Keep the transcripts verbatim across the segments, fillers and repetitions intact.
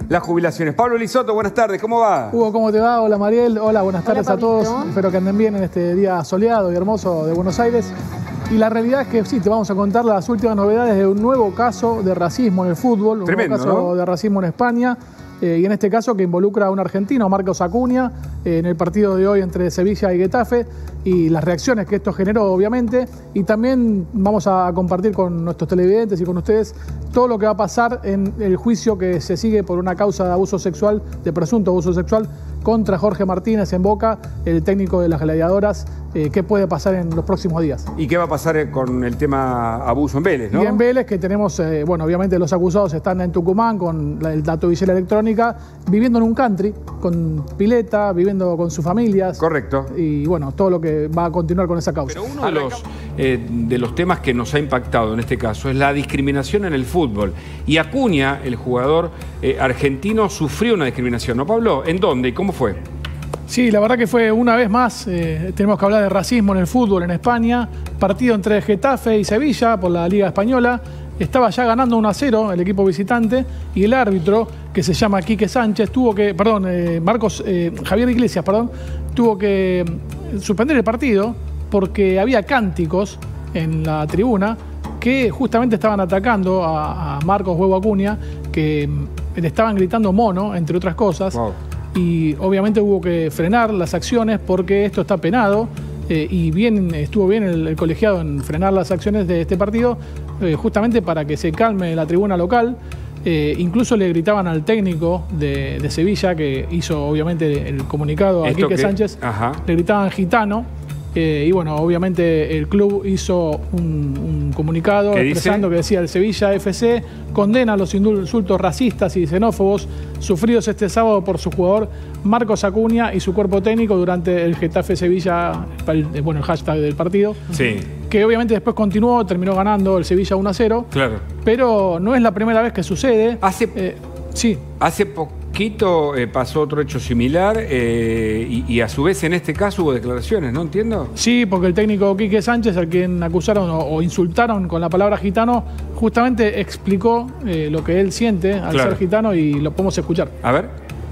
las jubilaciones. Pablo Lizoto, buenas tardes, ¿cómo va? Hugo, ¿cómo te va? Hola Mariel, hola, buenas tardes Hola, a todos. Espero que anden bien en este día soleado y hermoso de Buenos Aires. Y la realidad es que sí, te vamos a contar las últimas novedades de un nuevo caso de racismo en el fútbol, un Tremendo, nuevo caso ¿no? de racismo en España. Eh, y en este caso que involucra a un argentino, Marcos Acuña, eh, en el partido de hoy entre Sevilla y Getafe, y las reacciones que esto generó, obviamente. Y también vamos a compartir con nuestros televidentes y con ustedes todo lo que va a pasar en el juicio que se sigue por una causa de abuso sexual, de presunto abuso sexual, contra Jorge Martínez en Boca, el técnico de las Gladiadoras. Eh, ¿Qué puede pasar en los próximos días? ¿Y qué va a pasar con el tema abuso en Vélez, no? Y en Vélez, que tenemos, eh, bueno, obviamente los acusados están en Tucumán con la, el dato visual electrónica, viviendo en un country, con pileta, viviendo con sus familias. Correcto. Y bueno, todo lo que va a continuar con esa causa. Pero uno de los, eh, de los temas que nos ha impactado en este caso es la discriminación en el fútbol. Y Acuña, el jugador eh, argentino, sufrió una discriminación, ¿no, Pablo? ¿En dónde y cómo fue? Sí, la verdad que fue una vez más, eh, tenemos que hablar de racismo en el fútbol en España. Partido entre Getafe y Sevilla por la Liga Española. Estaba ya ganando uno a cero el equipo visitante y el árbitro, que se llama Quique Sánchez, tuvo que, perdón, eh, Marcos, eh, Javier Iglesias, perdón, tuvo que suspender el partido porque había cánticos en la tribuna que justamente estaban atacando a, a Marcos Huevo Acuña, que le estaban gritando mono, entre otras cosas. Wow. Y obviamente hubo que frenar las acciones porque esto está penado. Eh, y bien, estuvo bien el, el colegiado en frenar las acciones de este partido, eh, justamente para que se calme la tribuna local. Eh, incluso le gritaban al técnico de, de Sevilla, que hizo obviamente el comunicado a ¿Esto Quique qué? Sánchez, Ajá. le gritaban gitano. Eh, y bueno, obviamente el club hizo un, un comunicado ¿Qué expresando dice? que decía: el Sevilla F C condena los insultos racistas y xenófobos sufridos este sábado por su jugador Marcos Acuña y su cuerpo técnico durante el Getafe Sevilla, el, bueno, el hashtag del partido. Sí. Que obviamente después continuó, terminó ganando el Sevilla uno a cero. Claro. Pero no es la primera vez que sucede. Hace, Eh, sí. hace poquito eh, pasó otro hecho similar eh, y, y a su vez en este caso hubo declaraciones, ¿no? Entiendo. Sí, porque el técnico Quique Sánchez, al quien acusaron o, o insultaron con la palabra gitano, justamente explicó eh, lo que él siente al Claro. ser gitano y lo podemos escuchar. A ver.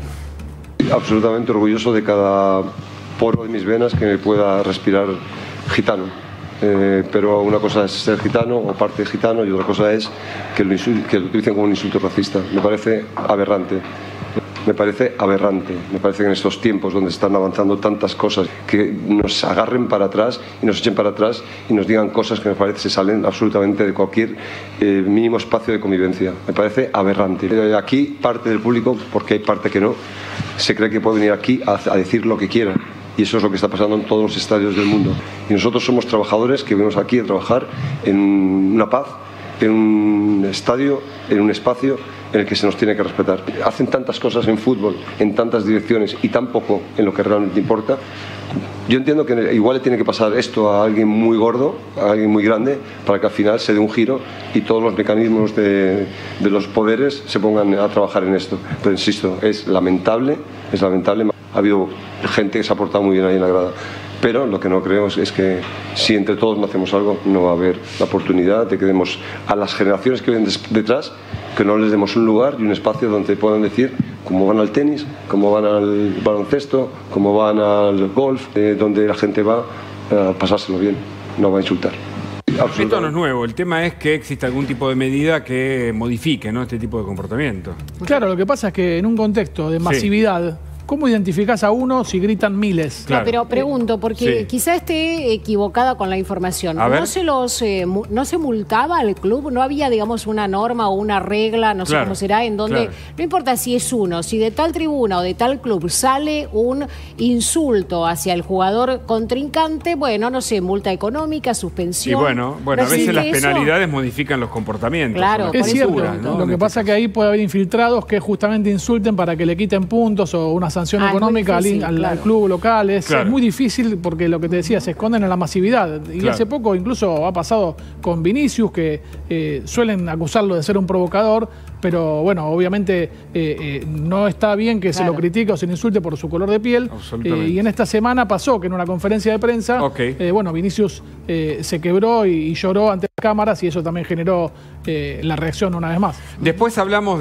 Absolutamente orgulloso de cada poro de mis venas que me pueda respirar gitano. Eh, pero una cosa es ser gitano o parte de gitano y otra cosa es que lo, insul- que lo utilicen como un insulto racista. Me parece aberrante. Me parece aberrante. Me parece que en estos tiempos donde están avanzando tantas cosas, que nos agarren para atrás y nos echen para atrás y nos digan cosas que me parece se salen absolutamente de cualquier eh, mínimo espacio de convivencia. Me parece aberrante. Eh, aquí parte del público, porque hay parte que no, se cree que puede venir aquí a, a decir lo que quiera. Y eso es lo que está pasando en todos los estadios del mundo. Y nosotros somos trabajadores que venimos aquí a trabajar en una paz, en un estadio, en un espacio en el que se nos tiene que respetar. Hacen tantas cosas en fútbol, en tantas direcciones y tan poco en lo que realmente importa. Yo entiendo que igual le tiene que pasar esto a alguien muy gordo, a alguien muy grande, para que al final se dé un giro y todos los mecanismos de, de los poderes se pongan a trabajar en esto. Pero insisto, es lamentable, es lamentable. Ha habido gente que se ha portado muy bien ahí en la grada. Pero lo que no creemos es que si entre todos no hacemos algo, no va a haber la oportunidad de que demos a las generaciones que vienen detrás, que no les demos un lugar y un espacio donde puedan decir cómo van al tenis, cómo van al baloncesto, cómo van al golf, eh, donde la gente va a pasárselo bien, no va a insultar. Esto no es nuevo, el tema es que existe algún tipo de medida que modifique, ¿no?, este tipo de comportamiento. Claro, lo que pasa es que en un contexto de masividad, ¿cómo identificás a uno si gritan miles? Claro. No, pero pregunto, porque Sí. quizá esté equivocada con la información. A ver. ¿No se los eh, mu- no se multaba al club? ¿No había, digamos, una norma o una regla, no sé Claro, cómo será, en donde claro. no importa si es uno, si de tal tribuna o de tal club sale un insulto hacia el jugador contrincante, bueno, no sé, multa económica, Y suspensión? bueno, bueno, ¿No a veces existe las eso? penalidades modifican los comportamientos. Claro, las por Es eso cierto, posturas, ¿no? lo En que este pasa es que ahí puede haber infiltrados que justamente insulten para que le quiten puntos o una sanción Ah, es muy económica al, difícil, al- al claro. club local. Es, Claro. es muy difícil porque lo que te decía, se esconden en la masividad. Y Claro. hace poco incluso ha pasado con Vinicius, que eh, suelen acusarlo de ser un provocador, pero bueno, obviamente eh, eh, no está bien que se Claro. lo critique o se le insulte por su color de piel. Absolutamente. Eh, y en esta semana pasó que en una conferencia de prensa, Ok. eh, bueno, Vinicius eh, se quebró y, y lloró ante cámaras y eso también generó eh, la reacción una vez más. Después hablamos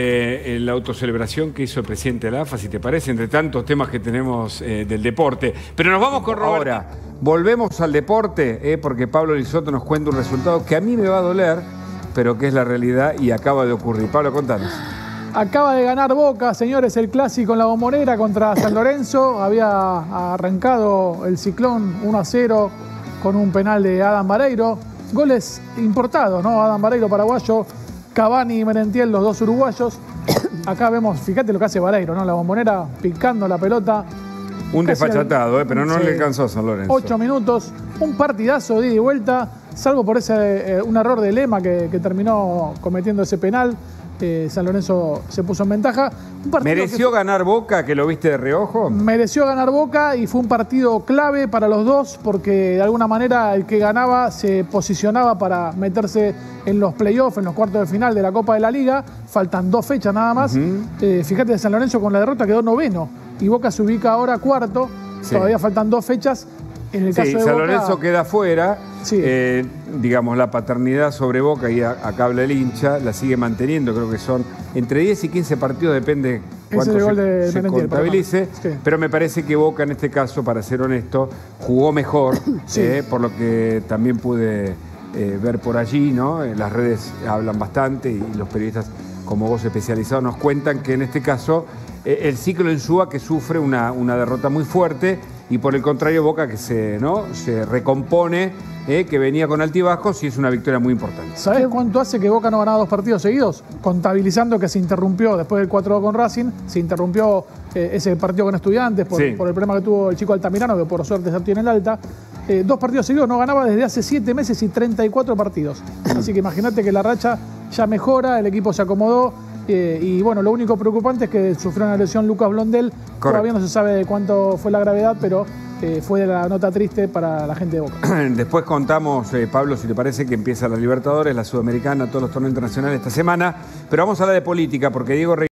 de la autocelebración que hizo el presidente de la A F A, si te parece, entre tantos temas que tenemos eh, del deporte. Pero nos vamos con Roberto. Ahora, volvemos al deporte, eh, porque Pablo Lisoto nos cuenta un resultado que a mí me va a doler, pero que es la realidad y acaba de ocurrir. Pablo, contanos. Acaba de ganar Boca, señores, el clásico en la Bombonera contra San Lorenzo. Había arrancado el Ciclón uno a cero con un penal de Adam Vareiro. Goles importados, ¿no? Adam Vareiro, paraguayo, Cavani y Merentiel, los dos uruguayos. Acá vemos, fíjate lo que hace Vareiro, ¿no? La Bombonera picando la pelota. Un desfachatado, eh, pero no sí. le alcanzó a San Lorenzo. Ocho minutos, un partidazo de ida y vuelta, salvo por ese eh, un error de Lema que, que terminó cometiendo ese penal. Eh, San Lorenzo se puso en ventaja. Un ¿Mereció que ganar Boca, que lo viste de reojo? Mereció ganar Boca y fue un partido clave para los dos porque de alguna manera el que ganaba se posicionaba para meterse en los playoffs, en los cuartos de final de la Copa de la Liga. Faltan dos fechas nada más. Uh-huh. eh, fíjate, San Lorenzo con la derrota quedó noveno y Boca se ubica ahora cuarto. Sí. Todavía faltan dos fechas. En el caso sí, de San Boca, Lorenzo queda fuera, sí. eh, digamos, la paternidad sobre Boca, y acá habla el hincha, la sigue manteniendo, creo que son entre diez y quince partidos, depende cuánto se, de se contabilice, sí. Pero me parece que Boca en este caso, para ser honesto, jugó mejor, sí. eh, por lo que también pude eh, ver por allí, ¿no? Las redes hablan bastante y los periodistas como vos especializados nos cuentan que en este caso eh, el ciclo Insúa que sufre una, una derrota muy fuerte, y por el contrario Boca que se, ¿no? se recompone, eh, que venía con altibajos y es una victoria muy importante. ¿Sabés cuánto hace que Boca no ganaba dos partidos seguidos? Contabilizando que se interrumpió después del cuatro dos con Racing, se interrumpió eh, ese partido con Estudiantes por, sí. por el problema que tuvo el chico Altamirano, que por suerte ya tiene el alta. Eh, dos partidos seguidos no ganaba desde hace siete meses y treinta y cuatro partidos. Así que imagínate que la racha ya mejora, el equipo se acomodó. Eh, y bueno, lo único preocupante es que sufrió una lesión Lucas Blondel. Correcto. Todavía no se sabe de cuánto fue la gravedad, pero eh, fue la nota triste para la gente de Boca. Después contamos, eh, Pablo, si te parece, que empieza la Libertadores, la Sudamericana, todos los torneos internacionales esta semana. Pero vamos a hablar de política, porque Diego Rey